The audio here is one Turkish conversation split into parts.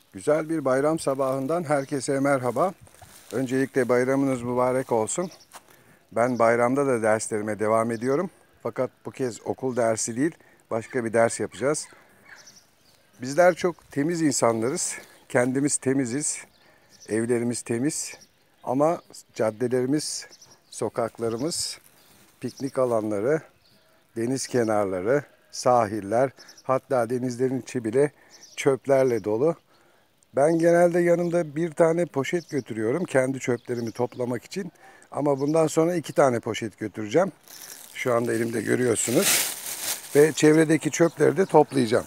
Güzel bir bayram sabahından herkese merhaba. Öncelikle bayramınız mübarek olsun. Ben bayramda da derslerime devam ediyorum. Fakat bu kez okul dersi değil, başka bir ders yapacağız. Bizler çok temiz insanlarız. Kendimiz temiziz. Evlerimiz temiz. Ama caddelerimiz, sokaklarımız, piknik alanları, deniz kenarları, sahiller, hatta denizlerin içi bile çöplerle dolu. Ben genelde yanımda bir tane poşet götürüyorum kendi çöplerimi toplamak için. Ama bundan sonra 2 tane poşet götüreceğim. Şu anda elimde görüyorsunuz. Ve çevredeki çöpleri de toplayacağım.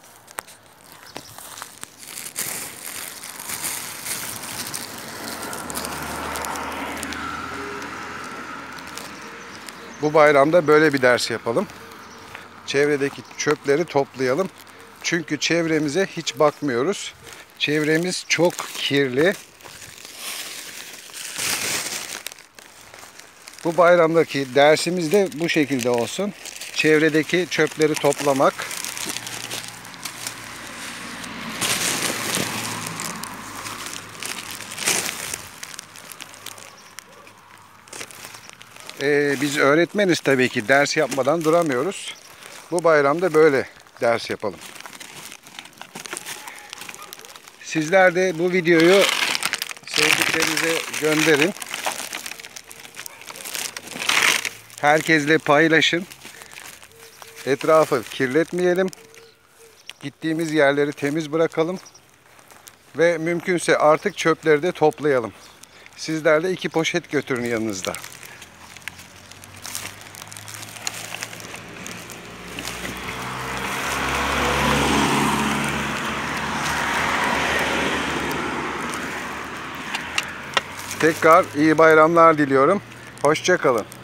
Bu bayramda böyle bir ders yapalım. Çevredeki çöpleri toplayalım. Çünkü çevremize hiç bakmıyoruz. Çevremiz çok kirli. Bu bayramdaki dersimiz de bu şekilde olsun. Çevredeki çöpleri toplamak. Biz öğretmeniz tabii ki ders yapmadan duramıyoruz. Bu bayramda böyle ders yapalım. Sizler de bu videoyu sevdiklerinize gönderin. Herkesle paylaşın. Etrafı kirletmeyelim. Gittiğimiz yerleri temiz bırakalım. Ve mümkünse artık çöpleri de toplayalım. Sizler de 2 poşet götürün yanınızda. Tekrar iyi bayramlar diliyorum. Hoşça kalın.